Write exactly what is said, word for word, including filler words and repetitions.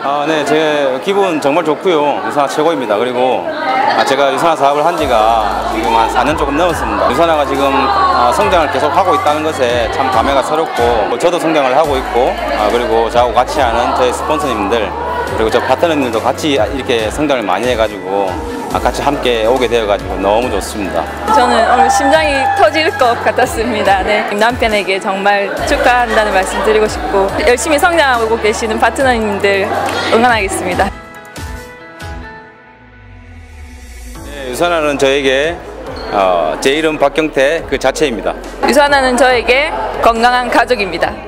아, 네, 제 기분 정말 좋고요. 유산화 최고입니다. 그리고 아, 제가 유산화 사업을 한 지가 지금 한 사 년 조금 넘었습니다. 유산화가 지금 아, 성장을 계속 하고 있다는 것에 참 감회가 새롭고 저도 성장을 하고 있고 아, 그리고 저하고 같이 하는 저희 스폰서님들 그리고 저 파트너님들도 같이 이렇게 성장을 많이 해가지고 아, 같이 함께 오게 되어가지고 너무 좋습니다. 저는 오늘 심장이 터질 것 같았습니다. 네, 남편에게 정말 축하한다는 말씀 드리고 싶고 열심히 성장하고 계시는 파트너님들 응원하겠습니다. 네, 유산화는 저에게 어, 제 이름 박경태 그 자체입니다. 유산화는 저에게 건강한 가족입니다.